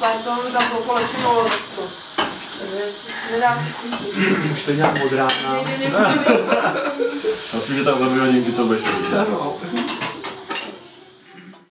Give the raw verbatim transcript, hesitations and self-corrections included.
ale to mi tam pokolečilo, tak co? Nedá se svítit. Už to nějak modrá. Myslím, že tam za dvě hodinky to budeš vidět.